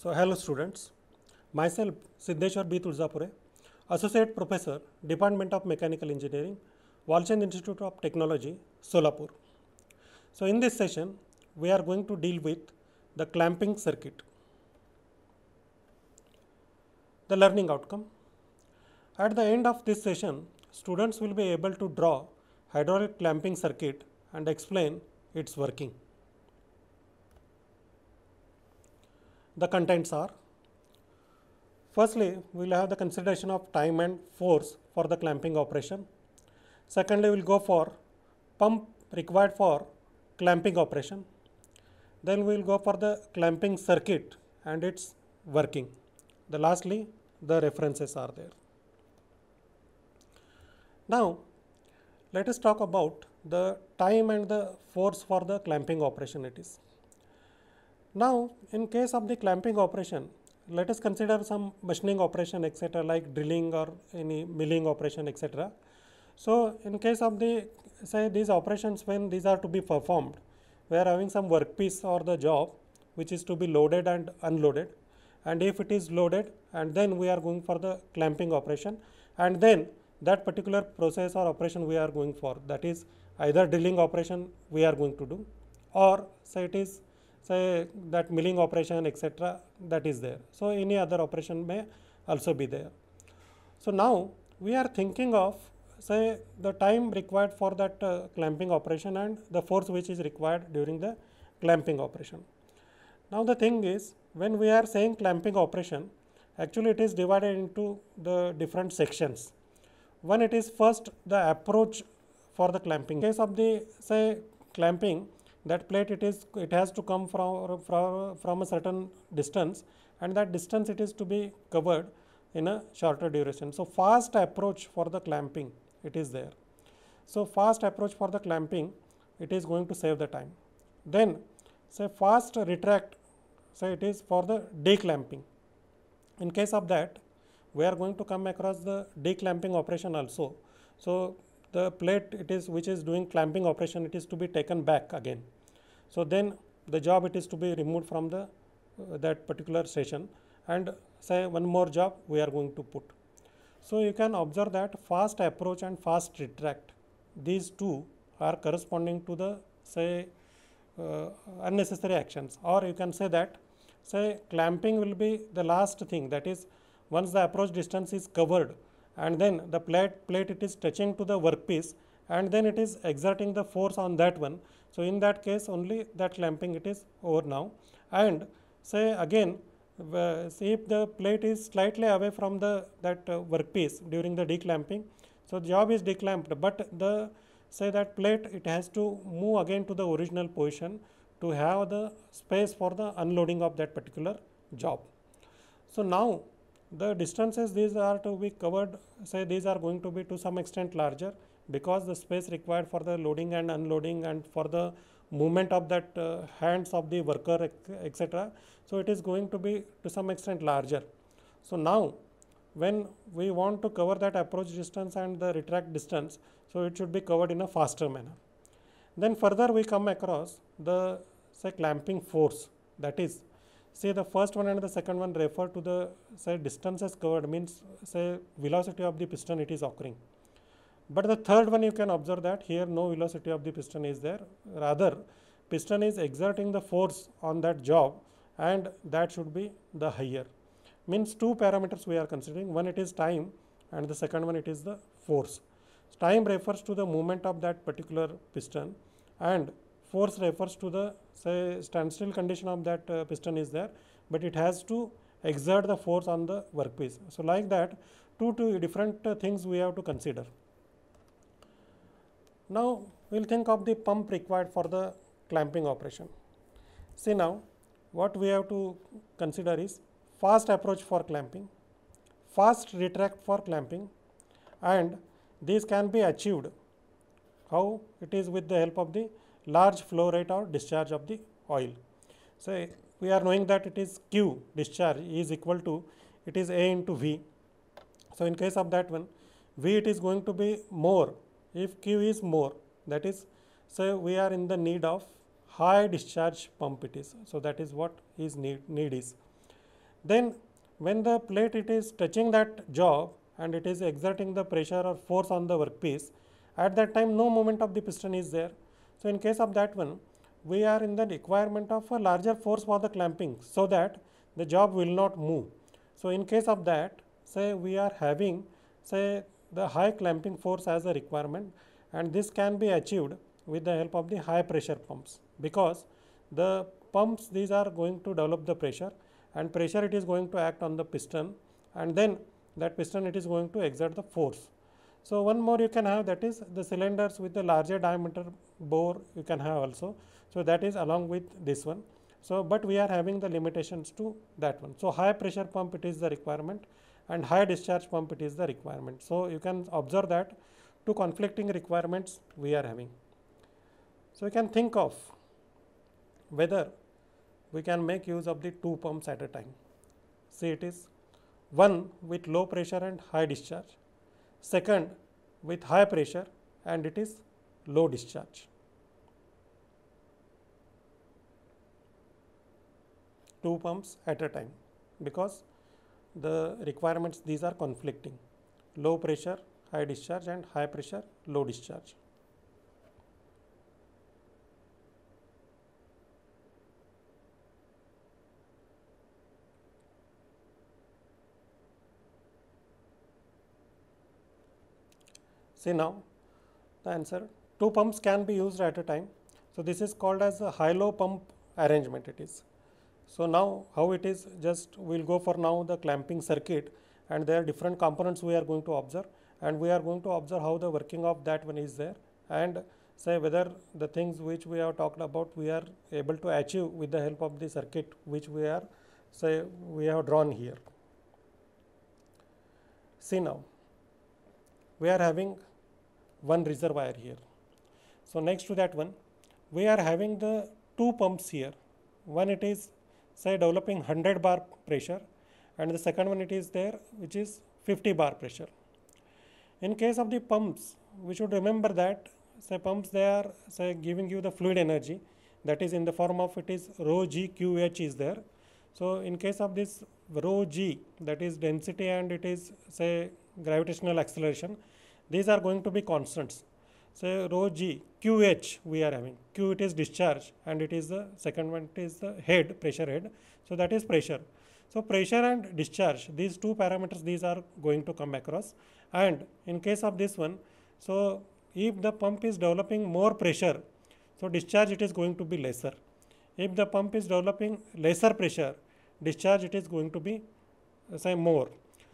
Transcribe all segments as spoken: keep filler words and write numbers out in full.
So, hello students, myself Siddheshwar B. Turzapure, Associate Professor, Department of Mechanical Engineering, Walchand Institute of Technology, Solapur. So, in this session, we are going to deal with the clamping circuit. The learning outcome. At the end of this session, students will be able to draw hydraulic clamping circuit and explain its working. The contents are: firstly, we will have the consideration of time and force for the clamping operation. Secondly, we will go for pump required for clamping operation. Then we will go for the clamping circuit and its working. The lastly, the references are there. Now, let us talk about the time and the force for the clamping operation it is. Now, in case of the clamping operation, let us consider some machining operation et cetera like drilling or any milling operation et cetera. So, in case of the say these operations, when these are to be performed, we are having some workpiece or the job which is to be loaded and unloaded, and if it is loaded, and then we are going for the clamping operation, and then that particular process or operation we are going for, that is either drilling operation we are going to do, or say it is say that milling operation et cetera that is there. So, any other operation may also be there. So, now we are thinking of say the time required for that uh, clamping operation and the force which is required during the clamping operation. Now, the thing is, when we are saying clamping operation, actually it is divided into the different sections. One, it is first the approach for the clamping. In case of the say clamping, that plate it is it has to come from, from, from a certain distance, and that distance it is to be covered in a shorter duration. So, fast approach for the clamping it is there. So, fast approach for the clamping it is going to save the time. Then say fast retract, say it is for the declamping. In case of that, we are going to come across the declamping operation also. So, the plate it is which is doing clamping operation, it is to be taken back again. So, then the job it is to be removed from the uh, that particular station, and say one more job we are going to put. So, you can observe that fast approach and fast retract, these two are corresponding to the say uh, unnecessary actions, or you can say that say clamping will be the last thing, that is once the approach distance is covered and then the plate plate it is touching to the workpiece, and then it is exerting the force on that one. So, in that case only that clamping it is over now. And say again uh, see if the plate is slightly away from the that uh, workpiece during the declamping, so the job is declamped, but the say that plate it has to move again to the original position to have the space for the unloading of that particular job. So, now the distances these are to be covered, say these are going to be to some extent larger, because the space required for the loading and unloading and for the movement of that uh, hands of the worker et cetera. So, it is going to be to some extent larger. So, now when we want to cover that approach distance and the retract distance, so it should be covered in a faster manner. Then further we come across the say clamping force, that is say the first one and the second one refer to the say distances covered, means say velocity of the piston it is occurring. But the third one you can observe that here no velocity of the piston is there, rather piston is exerting the force on that job, and that should be the higher. Means two parameters we are considering, one it is time and the second one it is the force. Time refers to the movement of that particular piston, and force refers to the say standstill condition of that uh, piston is there, but it has to exert the force on the workpiece. So, like that two two different uh, things we have to consider. Now, we will think of the pump required for the clamping operation. See, now what we have to consider is fast approach for clamping, fast retract for clamping, and these can be achieved how it is with the help of the large flow rate or discharge of the oil. So, we are knowing that it is Q discharge is equal to it is A into V. So, in case of that one, V it is going to be more if Q is more, that is say we are in the need of high discharge pump it is. So, that is what is need, need is. Then when the plate it is touching that job and it is exerting the pressure or force on the workpiece, at that time no movement of the piston is there. So in case of that one, we are in the requirement of a larger force for the clamping so that the job will not move. So in case of that, say we are having say the high clamping force as a requirement, and this can be achieved with the help of the high pressure pumps, because the pumps these are going to develop the pressure, and pressure it is going to act on the piston, and then that piston it is going to exert the force. So one more you can have, that is the cylinders with the larger diameter bore you can have also. So that is along with this one. So but we are having the limitations to that one. So high pressure pump it is the requirement, and high discharge pump it is the requirement. So you can observe that two conflicting requirements we are having. So we can think of whether we can make use of the two pumps at a time. See, it is one with low pressure and high discharge, second with high pressure and it is low discharge. Two pumps at a time, because the requirements these are conflicting: low pressure, high discharge, and high pressure, low discharge. See now the answer. Two pumps can be used at a time. So this is called as a high-low pump arrangement it is. So now how it is, just we will go for now the clamping circuit, and there are different components we are going to observe, and we are going to observe how the working of that one is there, and say whether the things which we have talked about we are able to achieve with the help of the circuit which we are say we have drawn here. See now we are having one reservoir here. So next to that one we are having the two pumps here. One it is say developing one hundred bar pressure, and the second one it is there which is fifty bar pressure. In case of the pumps, we should remember that say pumps they are say giving you the fluid energy, that is in the form of it is rho g q h is there. So in case of this rho g, that is density and it is say gravitational acceleration, these are going to be constants. Say rho g qh we are having, q it is discharge and it is the second one it is the head, pressure head, so that is pressure. So pressure and discharge, these two parameters these are going to come across, and in case of this one, so if the pump is developing more pressure, so discharge it is going to be lesser. If the pump is developing lesser pressure, discharge it is going to be uh, say more.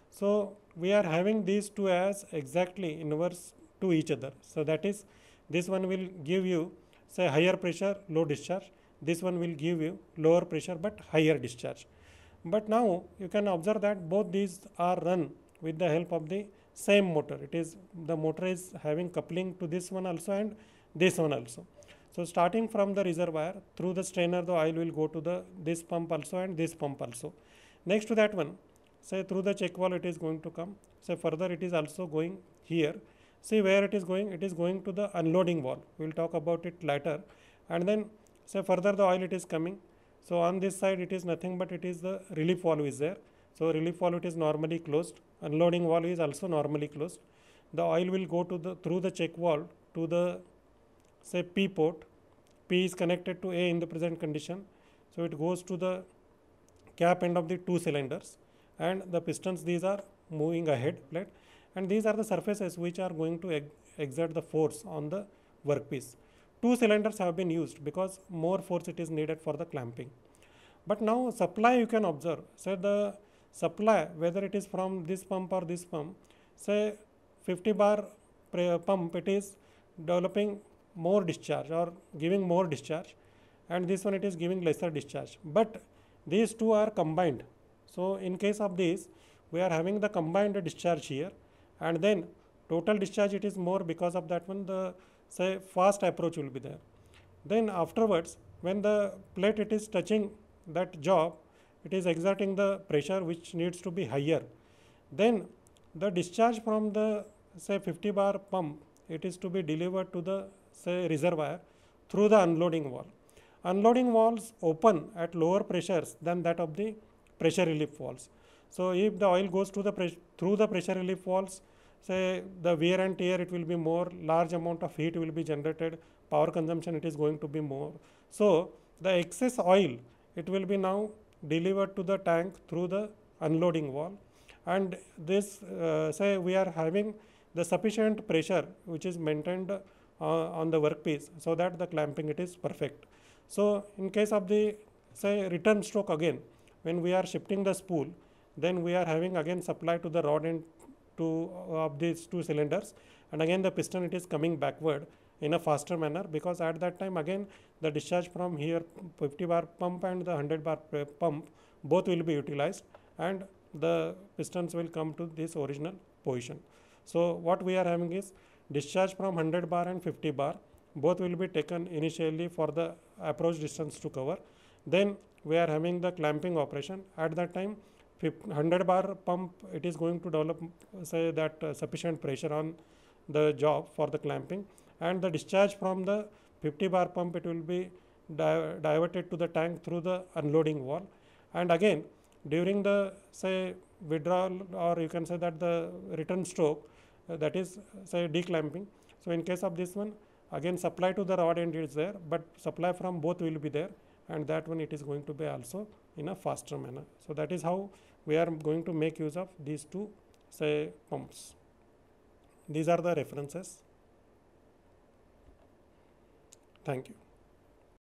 So we are having these two as exactly inverse to each other. So that is, this one will give you say higher pressure, low discharge. This one will give you lower pressure but higher discharge. But now you can observe that both these are run with the help of the same motor. It is the motor is having coupling to this one also and this one also. So starting from the reservoir through the strainer, the oil will go to the this pump also and this pump also. Next to that one, say through the check valve it is going to come. Say further it is also going here. See where it is going, it is going to the unloading valve. We will talk about it later. And then say further the oil it is coming. So on this side it is nothing but it is the relief valve is there. So relief valve it is normally closed. Unloading valve is also normally closed. The oil will go to the through the check valve to the say P port. P is connected to A in the present condition. So it goes to the cap end of the two cylinders, and the pistons these are moving ahead plate, and these are the surfaces which are going to ex exert the force on the workpiece. Two cylinders have been used because more force it is needed for the clamping. But now supply you can observe, say the supply whether it is from this pump or this pump, say fifty bar pump it is developing more discharge or giving more discharge, and this one it is giving lesser discharge, but these two are combined. So in case of this we are having the combined discharge here, and then total discharge it is more, because of that one the say fast approach will be there. Then afterwards when the plate it is touching that job, it is exerting the pressure which needs to be higher. Then the discharge from the say fifty bar pump it is to be delivered to the say reservoir through the unloading valve. Unloading valves open at lower pressures than that of the pressure relief valves. So if the oil goes to the through the pressure relief valves, say the wear and tear, it will be more, large amount of heat will be generated, power consumption it is going to be more. So the excess oil, it will be now delivered to the tank through the unloading valve, and this uh, say we are having the sufficient pressure which is maintained uh, on the workpiece, so that the clamping it is perfect. So in case of the say return stroke, again when we are shifting the spool, then we are having again supply to the rod end to uh, of these two cylinders, and again the piston it is coming backward in a faster manner, because at that time again the discharge from here fifty bar pump and the one hundred bar pump both will be utilized, and the pistons will come to this original position. So what we are having is discharge from one hundred bar and fifty bar, both will be taken initially for the approach distance to cover. Then we are having the clamping operation. At that time one hundred bar pump, it is going to develop say that uh, sufficient pressure on the job for the clamping, and the discharge from the fifty bar pump, it will be di diverted to the tank through the unloading valve. And again during the say withdrawal, or you can say that the return stroke, uh, that is say declamping. So in case of this one, again supply to the rod end is there, but supply from both will be there, and that one it is going to be also in a faster manner. So that is how we are going to make use of these two say pumps. These are the references. Thank you.